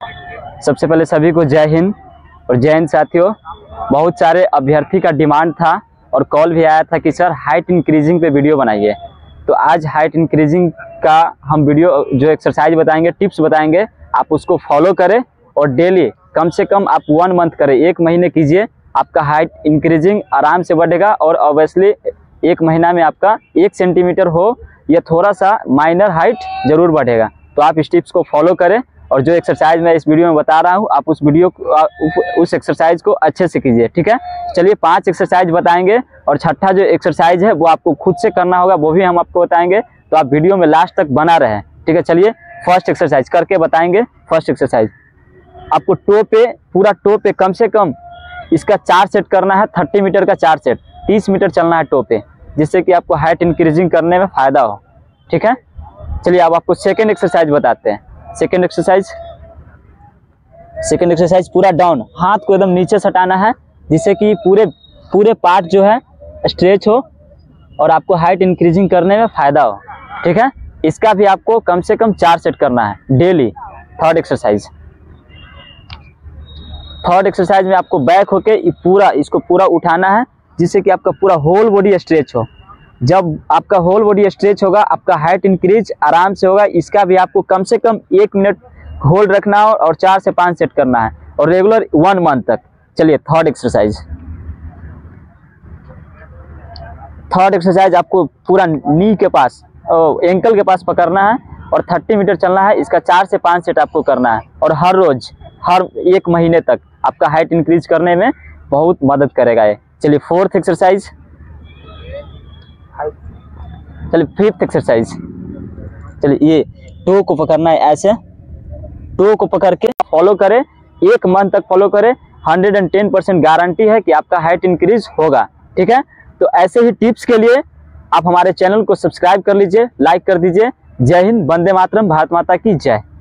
सबसे पहले सभी को जय हिंद और जय हिंद साथियों। बहुत सारे अभ्यर्थी का डिमांड था और कॉल भी आया था कि सर हाइट इंक्रीजिंग पे वीडियो बनाइए। तो आज हाइट इंक्रीजिंग का हम वीडियो जो एक्सरसाइज बताएंगे, टिप्स बताएंगे, आप उसको फॉलो करें और डेली कम से कम आप 1 मंथ करें, 1 महीने कीजिए। आपका हाइट इंक्रीजिंग आराम से बढ़ेगा और ऑब्वियसली 1 महीना में आपका 1 सेंटीमीटर हो या थोड़ा सा माइनर हाइट जरूर बढ़ेगा। तो आप इस टिप्स को फॉलो करें और जो एक्सरसाइज मैं इस वीडियो में बता रहा हूँ आप उस एक्सरसाइज को अच्छे से कीजिए, ठीक है। चलिए 5 एक्सरसाइज बताएंगे और छठा जो एक्सरसाइज है वो आपको खुद से करना होगा, वो भी हम आपको बताएंगे। तो आप वीडियो में लास्ट तक बना रहें, ठीक है। चलिए फर्स्ट एक्सरसाइज करके बताएंगे। फर्स्ट एक्सरसाइज आपको टो पे, पूरा टो पे कम से कम इसका 4 सेट करना है। 30 मीटर का 4 सेट, 30 मीटर चलना है टो पे, जिससे कि आपको हाइट इंक्रीजिंग करने में फायदा हो, ठीक है। चलिए अब आपको सेकेंड एक्सरसाइज बताते हैं। सेकेंड एक्सरसाइज पूरा डाउन, हाथ को एकदम नीचे सटाना है, जिससे कि पूरे पार्ट जो है स्ट्रेच हो और आपको हाइट इंक्रीजिंग करने में फायदा हो, ठीक है। इसका भी आपको कम से कम 4 सेट करना है डेली। थर्ड एक्सरसाइज में आपको बैक होके इसको पूरा उठाना है, जिससे कि आपका पूरा होल बॉडी स्ट्रेच हो। जब आपका होल बॉडी स्ट्रेच होगा आपका हाइट इंक्रीज आराम से होगा। इसका भी आपको कम से कम 1 मिनट होल्ड रखना है और 4 से 5 सेट करना है और रेगुलर 1 मंथ तक। चलिए थर्ड एक्सरसाइज आपको पूरा नी के पास, एंकल के पास पकड़ना है और 30 मीटर चलना है। इसका 4 से 5 सेट आपको करना है और हर रोज, हर 1 महीने तक आपका हाइट इंक्रीज करने में बहुत मदद करेगा ये। चलिए फोर्थ एक्सरसाइज। चलिए फिफ्थ एक्सरसाइज। चलिए ये टो को पकड़ना है, ऐसे टो को पकड़ के फॉलो करें, 1 मंथ तक फॉलो करें। 110% गारंटी है कि आपका हाइट इंक्रीज होगा, ठीक है। तो ऐसे ही टिप्स के लिए आप हमारे चैनल को सब्सक्राइब कर लीजिए, लाइक कर दीजिए। जय हिंद, वंदे मातरम, भारत माता की जय।